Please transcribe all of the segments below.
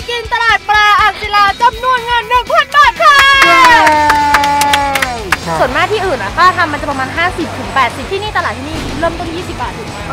กินตลาดปลาอ่างศิลาจำนวนเงิน 1,000 บาทค่ะส่วนมากที่อื่นค่าทำมันจะประมาณ 50 ถึง 80 ที่นี่ตลาดที่นี่เริ่มต้น 20 บาทถูกไหม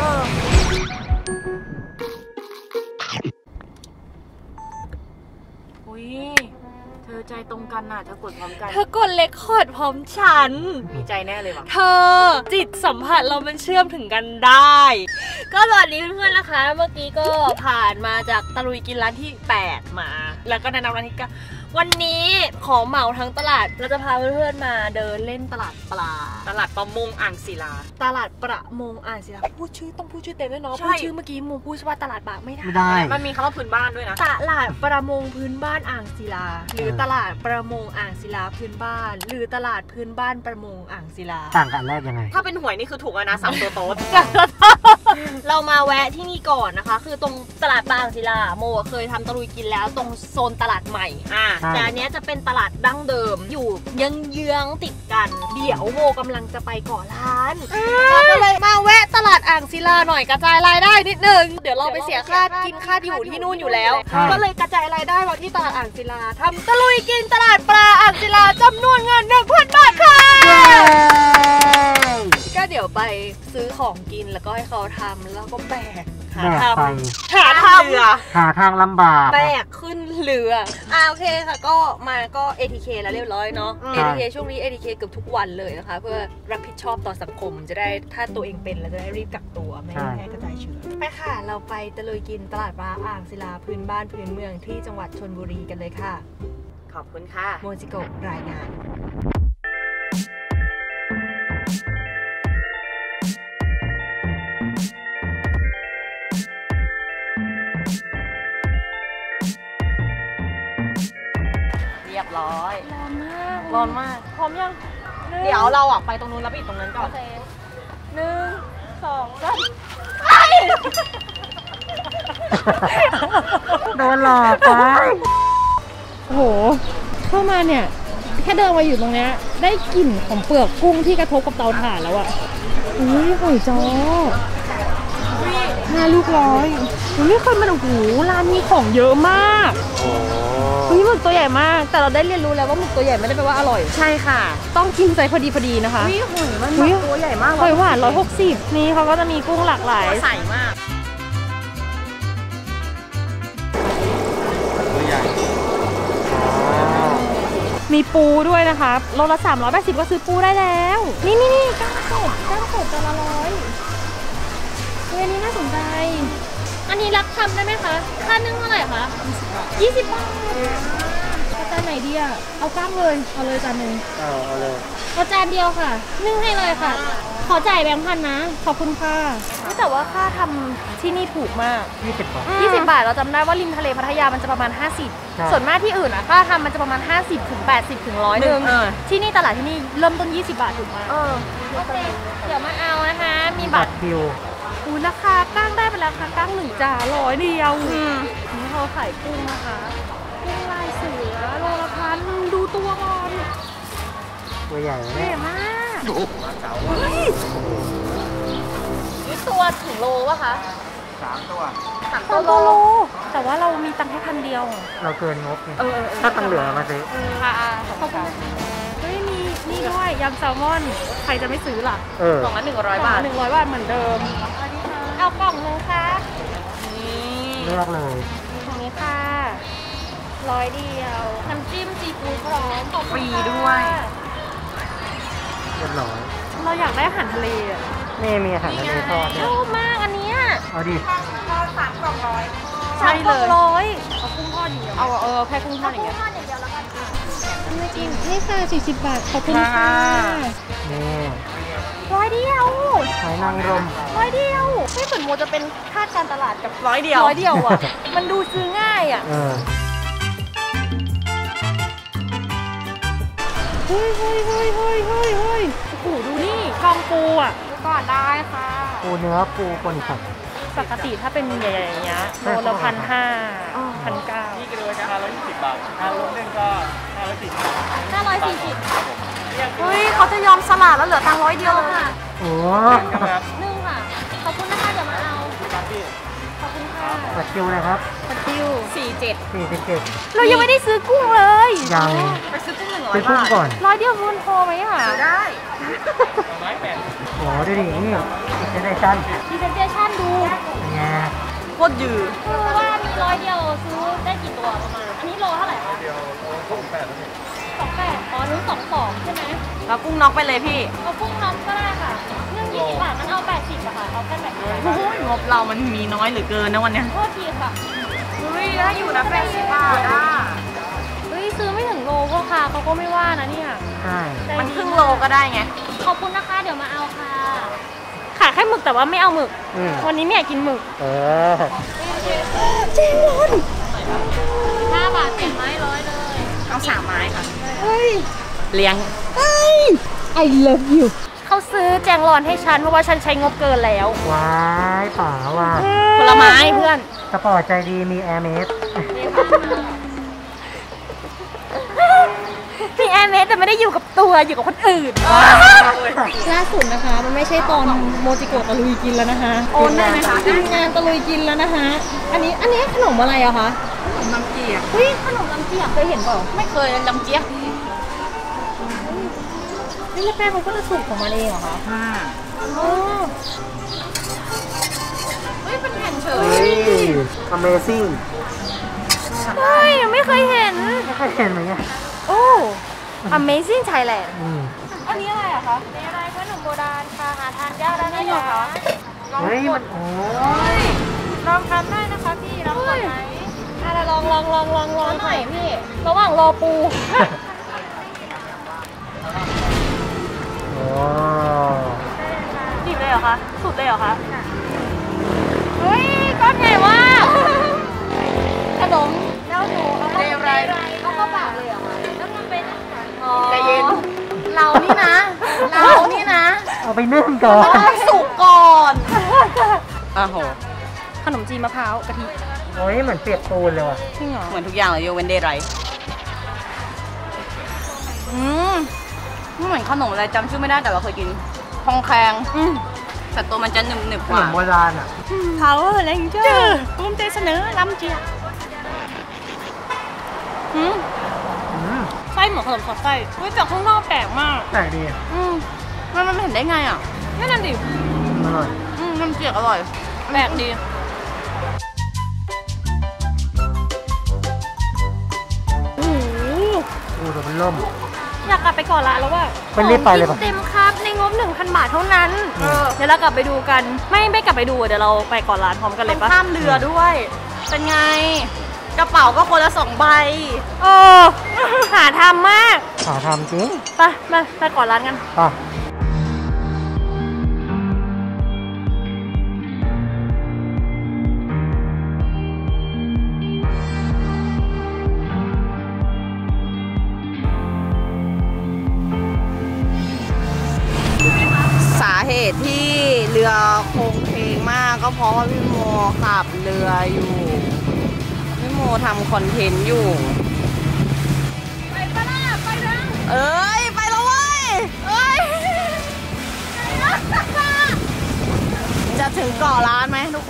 เธอใจตรงกันน่ะเธอกดพร้อมกันเธอกดเรคคอร์ดพร้อมฉันมีใจแน่เลยว่ะเธอจิตสัมผัสเรามันเชื่อมถึงกันได้ก็สวัสดีเพื่อนๆนะคะเมื่อกี้ก็ผ่านมาจากตะลุยกินร้านที่8มาแล้วก็แนะนำร้านที่9วันนี้ขอเหมาทั้งตลาดเราจะพาเพื่อนๆมาเดินเล่นตลาดปลาตลาดประมงอ่างศิลาตลาดประมงอ่างศิลาพูดชื่อต้องพูดชื่อเต็มด้วยเนาะพูดชื่อเมื่อกี้มูพูดว่าตลาดบากไม่ได้มันมีคำว่าพื้นบ้านด้วยนะตลาดประมงพื้นบ้านอ่างศิลาหรือตลาดประมงอ่างศิลาพื้นบ้านหรือตลาดพื้นบ้านประมงอ่างศิลาต่างกันแรกยังไงถ้าเป็นหวยนี่คือถูกแล้วนะ3ตัวโต๊ดเรามาแวะที่นี่ก่อนนะคะคือตรงตลาดปลาอ่างศิลาโมเคยทำตะลุยกินแล้วตรงโซนตลาดใหม่แต่อันนี้จะเป็นตลาดดั้งเดิมอยู่เยื้องติดกันเดี๋ยวโมกำลังจะไปก่อร้านก็เลยมาแวะตลาดอ่างศิลาหน่อยกระจายรายได้นิดนึงเดี๋ยวเราไปเสียค่ากินค่าอยู่ที่นู่นอยู่แล้วก็เลยกระจายรายได้มาที่ตลาดอ่างศิลาทำตะลุยกินตลาดปลาอ่างศิลาจำนวนเงิน 1,000 บาทค่ะก็เดี๋ยวไปซื้อของกินแล้วก็ให้เขาทำแล้วก็แบกหาทางลำบากแบกขึ้นเรือโอเคค่ะก็ ATK แล้วเรียบร้อยเนาะ ATK ช่วงนี้ ATK เกือบทุกวันเลยนะคะเพื่อรับผิดชอบต่อสังคมจะได้ถ้าตัวเองเป็นเราจะได้รีบกักตัวไม่ให้แพร่กระจายเชื้อไปค่ะเราไปตะลุยกินตลาดปลาอ่างศิลาพื้นบ้านพื้นเมืองที่จังหวัดชลบุรีกันเลยค่ะขอบคุณค่ะโมจิโกะรายงานเรียบร้อยร้อนมากพร้อมยังเดี๋ยวเราไปตรงนู้นแล้วไปอีกตรงนั้นก่อน1 2 3 โดนหลอกไปโอ้โหเข้ามาเนี่ยแค่เดินมาอยู่ตรงเนี้ยได้กลิ่นของเปลือกกุ้งที่กระทบกับเตาถ่านแล้วอะอุ้ยหอยจ้อ5 ลูก100ไม่เคยมาโอ้โหร้านมีของเยอะมากหมึกตัวใหญ่มากแต่เราได้เรียนรู้แล้วว่าหมึกตัวใหญ่ไม่ได้แปลว่าอร่อยใช่ค่ะต้องกินใจพอดีนะคะหอยมันตัวใหญ่มากหอยหวาน160นี่เขาก็จะมีกุ้งหลากหลายใส่มากมีปูด้วยนะคะโลละ380ก็ซื้อปูได้แล้วนี่ก้างสดจานละ100อันนี้น่าสนใจอันนี้รับทำได้ไหมคะค่านึ่งเท่าไหร่คะ20 บาทจานไหนดีอ่ะเอาก้างเลยเอาเลยจานหนึ่งเอาเลยเอาจานเดียวค่ะนึ่งให้เลยค่ะขอจ่ายแบงค์พันนะขอบคุณค่ะแต่ว่าค่าทำที่นี่ถูกมาก 20 บาท 20 บาทเราจำได้ว่าริมทะเลพัทยามันจะประมาณ50ส่วนมากที่อื่นค่าทำมันจะประมาณ50 ถึง 80 ถึง 100 นึงที่นี่ตลาดที่นี่เริ่มต้น20 บาทถูกไหมโอเคเดี๋ยวมาเอานะคะมีบัตรคิวราคาก้างได้ไปแล้วค่ะก้าง1 จาน100 เดียวนี่เขาขายกุ้งนะคะกุ้งลายเสือโลละ1,000ดูตัวก่อนตัวใหญ่ใหญ่มากนี่ตัวถึงโลป่ะคะ 3 ตัว 3 โลแต่ว่าเรามีตังค์แค่1,000 เดียวเราเกินงบถ้าตังค์เหลือมาซื้อค่ะขอบคุณเฮ้ยมีนี่ด้วยยำแซลมอนใครจะไม่ซื้อล่ะกล่องละ100 บาท100 บาทเหมือนเดิมเอากล่องนึงค่ะเลือกเลยตรงนี้ค่ะ100 เดียวน้ำจิ้มซีฟู้ดพร้อมฟรีด้วยเรียบร้อยเราอยากได้อาหารทะเลอ่ะนี่มีอาหารทะเลทอดชอบมากอันนี้เอาดิ 3 กล่อง100ใช่เลยเอากุ้งทอดอย่างเดียวแค่กุ้งทอดอย่างเดียวแล้วกันไม่กินนี่ค่ะ40 บาทขอบคุณค่ะนี่ 100 เดียวหอยนางรม 100 เดียวไม่เหมือนโมจะเป็นค่าการตลาดกับ100 เดียวอ่ะมันดูซื้อง่ายอ่ะเฮ้ยโอ้โหดูนี่กองปูอ่ะก่อนได้ค่ะปูเนื้อปูคนขับปกติถ้าเป็นใหญ่ๆอย่างเงี้ยโลละ1,500 1,900 นี่กิโลนะ520 บาท5 โลนึงก็ 540เฮ้ยเขาจะยอมสลัดแล้วเหลือตังค์100 เดียวเลยค่ะโอ้นึ่งค่ะขอบคุณนะคะเดี๋ยวมาเอาขอบคุณค่ะบัตรคิวเลยครับบัตรคิว 47 เรายังไม่ได้ซื้อกุ้งเลยยังไปซื้อกุ้งซื้อ 100 กุ้งบาทก่อนร้อยเดียวมันพอไหมอ่ะได้โอ้ดูดินี่เจเนอเรชั่นพรีเซนเทชั่นดูเป็นไงโคตรยืดคือว่ามีร้อยเดียวซื้อได้กี่ตัวประมาณ อันนี้โลเท่าไหร่คะ28อ๋อนู้น22ใช่ไหมแล้วกุ้งน็อกไปเลยพี่เอากุ้งน็อกก็ได้ค่ะเรื่อง20 บาทมันเอา80อะค่ะเอาแค่80 โอ้ยงบเรามันมีน้อยเหลือเกินนะวันเนี้ยโทษทีค่ะเฮ้ยถ้าอยู่นะ80 บาทอ่ะเฮ้ยซื้อไม่ถึงโลพ่อค้าเขาก็ไม่ว่านะเนี่ยใช่มันครึ่งโลก็ได้ไงขอบคุณนะคะเดี๋ยวมาเอาค่ะขายแค่หมึกแต่ว่าไม่เอาหมึก วันนี้ไม่อยากกินหมึก เจ๊งอน5 บาท7 ไม้100เลยเอา3 ไม้ค่ะเฮ้ยเลี้ยง I love you เขาซื้อแจงรอนให้ฉันเพราะว่าฉันใช้งบเกินแล้วว้ายป๋าว่ะผลไม้เพื่อนสปอร์ตใจดีมีแอร์เมสมีแอร์เมสแต่ไม่ได้อยู่กับตัวอยู่กับคนอื่น ล่าสุดนะคะมันไม่ใช่ตอนโมจิโกะตะลุยกินแล้วนะคะโอนได้ไหมคะทีมงานตะลุยกินแล้วนะคะ อันนี้ขนมอะไรอะคะน้ำเกี๊ยวเฮ้ยขนมลำเจียกเคยเห็นเปล่าไม่เคยน้ำเจี๊ยบนี่แล้วแป้งมันก็จะสุกของมันเองเหรอคะอ๋อเฮ้ยเป็นแผ่นเฉเฮ้ยย Amazing เฮ้ยไม่เคยเห็นไม่เคยเห็นเหมือนกันโอ้ Amazing Thailand อันนี้อะไรอะคะนี่อะไรขนมโบราณค่ะหาทานยากได้ไหมคะเฮ้ยมันโอ้ลองทำได้นะคะพี่ลองก่อนไหมลองหน่อยพี่ ระหว่างรอปูโหดิบเลยเหรอคะ สุดเลยเหรอคะ เฮ้ยก้อนใหญ่มากขนมแล้วหนูเอาเข้าปากเลยเหรอคะแล้วมันเป็นใจเย็นเรานี่นะเอาไปนึ่งก่อนต้องสุกก่อนอ้าวโหขนมจีนมะพร้าวกะทิโอ้ยเหมือนเปียกปูนเลยว่ะจริงเหรอเหมือนทุกอย่างเลยยกเว้นเดย์ไรไม่เหมือนขนมอะไรจำชื่อไม่ได้แต่เราเคยกินทองแคงแต่ตัวมันจะหนึบๆขกนว่ามโบราณอ่ะ Power Ranger ภูมิใจเสนอลำเจียไส้เหมือนขนมสอดไส้เฮ้ยแต่ข้างนอกแปลกมากแปลกดีอ่ะมันเห็นได้ไงอ่ะนั่นดิอร่อยน้ำเจียกอร่อยแปลกดี โอ้โหดูแต่มันล่มอยากกลับไปก่อนละแล้วว่าไปรีบไปเลยปะเต็มครับในงบ 1,000 บาทเท่านั้น เดี๋ยวเรากลับไปดูกัน ไม่กลับไปดูเดี๋ยวเราไปก่อนร้านพร้อมกันเลยปะข้ามเรือด้วย เป็นไง กระเป๋าก็คนละ2 ใบโอ้หาทำมากหาทำจริงไปก่อนร้านกันป่ะสาเหตุที่เรือโค้งเคงมากก็เพราะว่าพี่โมขับเรืออยู่ พี่โมทำคอนเทนต์อยู่ไปปะล่ะไปดังเอ้ย ไปแล้วเว้ย เอ้ย จะถึงเกาะล้านไหมทุกคน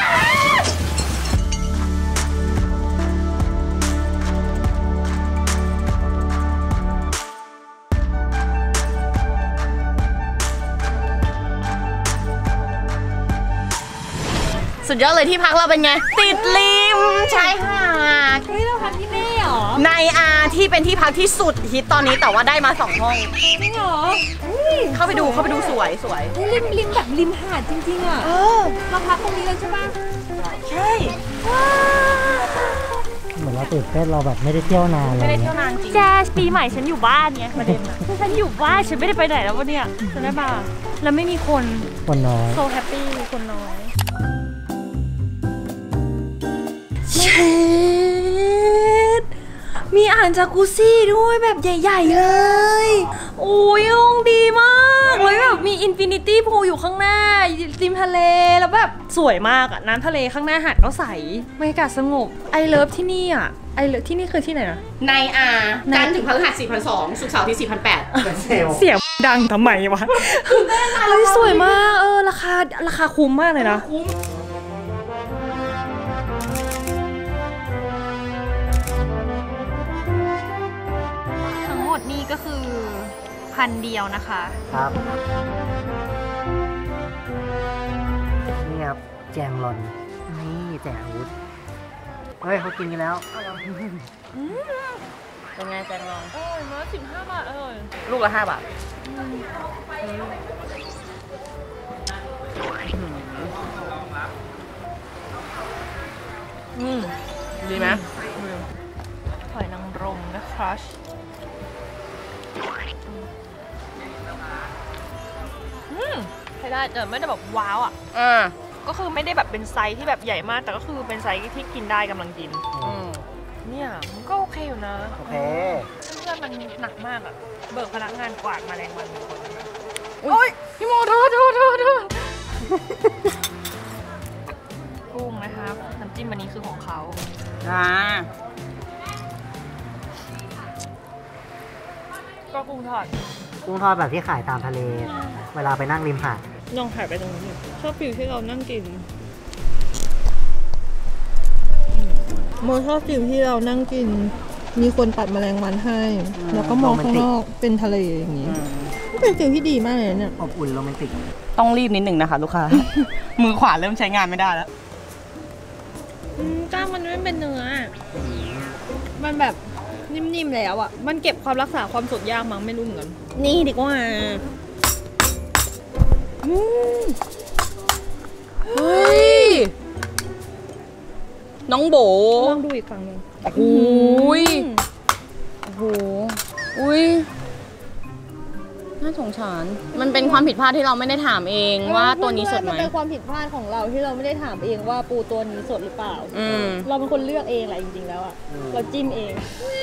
สุดยอดเลยที่พักเราเป็นไง ติดริมชายหาดเฮ้ยเราพักที่นี่เหรอในที่เป็นที่พักที่สุดฮิตตอนนี้แต่ว่าได้มา2 ห้องจริงเหรอเข้าไปดูสวยริมแบบริมหาดจริงๆอ่ะเราพักตรงนี้เลยใช่ปะใช่เหมือนเราตื่นเต้นเราแบบไม่ได้เที่ยวนานเลยไม่ได้เที่ยวนานจริงแจ๊สปีใหม่ฉันอยู่บ้านไงประเด็นอะฉันอยู่บ้านฉันไม่ได้ไปไหนแล้ววันเนี้ยฉันได้มาแล้วไม่มีคนคนน้อยโซแฮปปี้คนน้อยเชดมีอ่างจากุซี่ด้วยแบบใหญ่ๆเลยโอ้ยห้องดีมากเลยแบบมีอินฟินิตี้พูลอยู่ข้างหน้าริมทะเลแล้วแบบสวยมากอะน้ำทะเลข้างหน้าหาดก็ใสบรรยากาศสงบไอเลิฟที่นี่อะไอเลิฟที่นี่คือที่ไหนนะในจันทร์ถึงพฤหัส 4,200 ศุกร์เสาร์ที่ 4,800 เป็นเซลล์เสียงดังทำไมวะเฮ้ยสวยมากราคาคุ้มมากเลยนะ 1,000 เดียวนะคะครับนี่ครับแจงหลอนนี่แจงอาวุธเฮ้ยเขากินกันแล้วเป็นไงแจงลองมา15 บาทลูกละ5 บาทดีไหมหอยนางรมนะครัชใช้ได้แต่ไม่ได้แบบว้าวอ่ะก็คือไม่ได้แบบเป็นไซส์ที่แบบใหญ่มากแต่ก็คือเป็นไซส์ที่กินได้กำลังกินเนี่ยมันก็โอเคอยู่นะโอเคเพื่อนมันหนักมากอ่ะเบิกพนักงานกวาดแมลงวันโอ้ยพี่โมโทษกุ้งนะครับน้ำจิ้มวันนี้คือของเขาก็กุ้งทอดแบบที่ขายตามทะเลเวลาไปนั่งริมหาดลองถ่ายไปตรงนี้ชอบฟิลที่เรานั่งกินโมชอบฟิลที่เรานั่งกินมีคนปัดแมลงวันให้แล้วก็มองข้างนอกเป็นทะเลอย่างนี้เป็นฟิลที่ดีมากเลยเนี่ยอบอุ่นโรแมนติกต้องรีบนิดนึงนะคะลูกค้า มือขวาเริ่มใช้งานไม่ได้แล้วกล้างมันไม่เป็นเนื้อมันแบบนิ่มๆแล้วอ่ะมันเก็บความรักษาความสดยากมั้งไม่รู้เหมือนกันนี่ดีกว่าเฮ้ยน้องโบลองดูอีกฝั่งนึงโอ้ยน่าสงสารมันเป็นความผิดพลาดที่เราไม่ได้ถามเองว่าตัวนี้สดไหมมันเป็นความผิดพลาดของเราที่เราไม่ได้ถามเองว่าปูตัวนี้สดหรือเปล่าเราเป็นคนเลือกเองแหละจริงๆแล้วอ่ะเราจิ้มเอง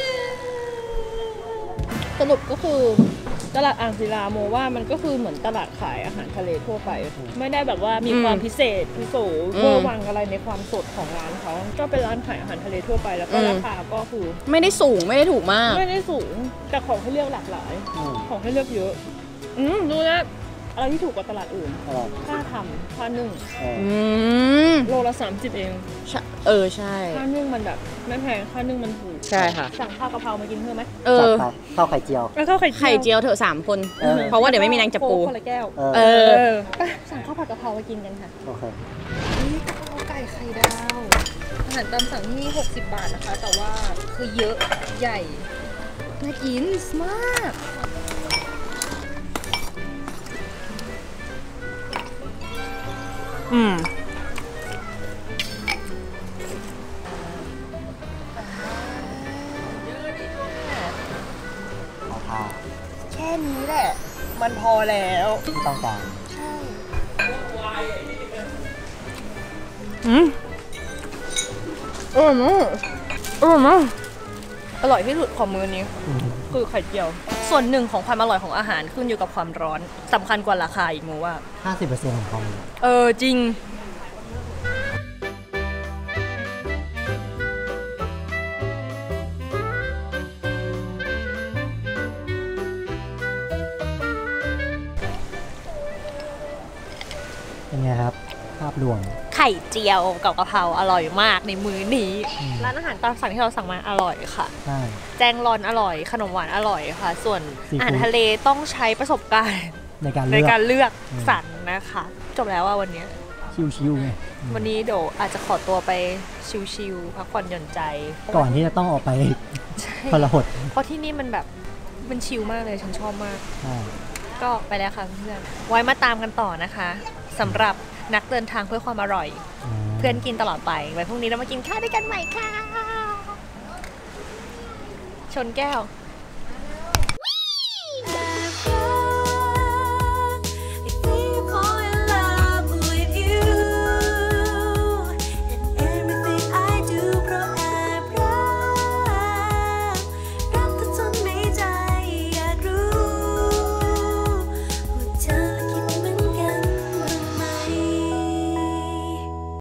สรุปก็คือตลาดอ่างศิลาโมว่ามันก็คือเหมือนตลาดขายอาหารทะเลทั่วไปไม่ได้แบบว่ามีความพิเศษพิโสเวอร์วังอะไรในความสดของร้านเขาก็เป็นร้านขายอาหารทะเลทั่วไปแล้วก็ราคาก็คือไม่ได้สูงไม่ได้ถูกมากไม่ได้สูงแต่ของให้เลือกหลากหลายของให้เลือกเยอะดูนะอะไรที่ถูกกว่าตลาดอื่นค่าทำค่านึ่งโลละ30เองใช่ค่านึ่งมันแบบไม่แพงค่านึ่งมันถูกใช่ค่ะสั่งข้าวกะเพรามากินเพิ่มไหมข้าวไข่เจียวไข่เจียวเถอะ3 คนเพราะว่าเดี๋ยวไม่มีแรงจับปูคนละแก้วสั่งข้าวผัดกะเพรามากินกันค่ะโอเคนี่กะเพราไก่ไข่ดาวอาหารตามสั่งที่60 บาทนะคะแต่ว่าคือเยอะใหญ่น่ากินมากแค่นี้แหละมันพอแล้วต้องการใช่อร่อยมากอร่อยที่สุดของมื้อนี้คือไข่เจียวส่วนหนึ่งของความอร่อยของอาหารขึ้นอยู่กับความร้อนสำคัญกว่าราคาอีกโมว่า 50% ของความจริงเป็นไงครับภาพรวมไข่เจียวกับกะเพราอร่อยมากในมื้อนี้ร้านอาหารตามสั่งที่เราสั่งมาอร่อยค่ะแจงรอนอร่อยขนมหวานอร่อยค่ะส่วนอาหารทะเลต้องใช้ประสบการณ์ในการเลือกสรรนะคะจบแล้วว่าวันนี้ชิวๆไงวันนี้เดี๋ยวอาจจะขอตัวไปชิวๆพักผ่อนหย่อนใจก่อนที่จะต้องออกไปทรหดเพราะที่นี่มันแบบมันชิลมากเลยฉันชอบมากก็ไปแล้วค่ะเพื่อนไว้มาตามกันต่อนะคะสำหรับนักเดินทางเพื่อความอร่อยเพื่อนกินตลอดไปไว้พรุ่งนี้เรามากินข้าวด้วยกันใหม่ค่ะชนแก้ว